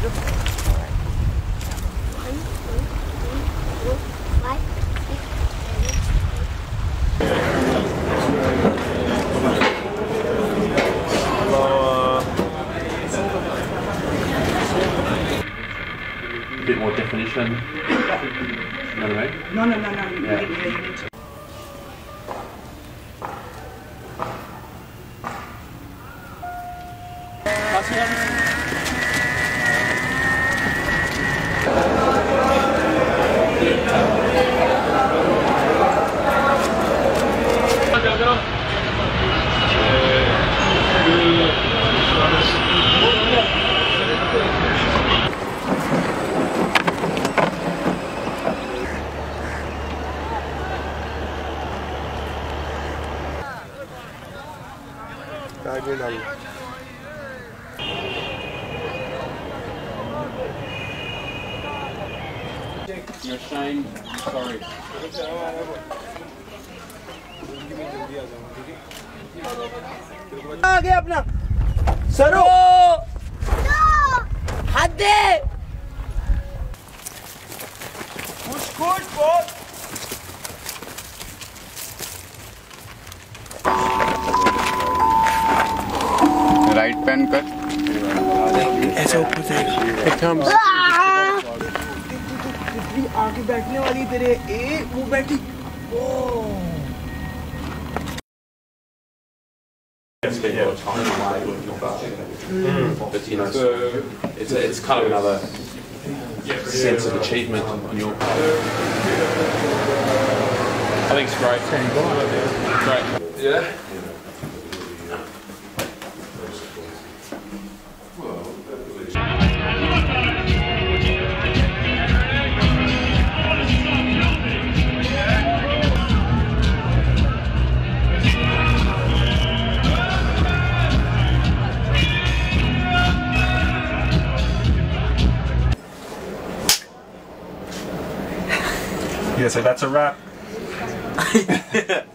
A bit more definition. You know what I mean? No. Yeah. You need to. You're ashamed. Sorry. आ गया अपना सरो हाथ दे खुश बोल राइट पैन कर ऐसा ऊपर जाएगा आगे बैठने वाली तेरे वो बैठी But you know, it's kind of another sense of achievement on your part. I think it's great. Great. Yeah. Yeah, so that's a wrap.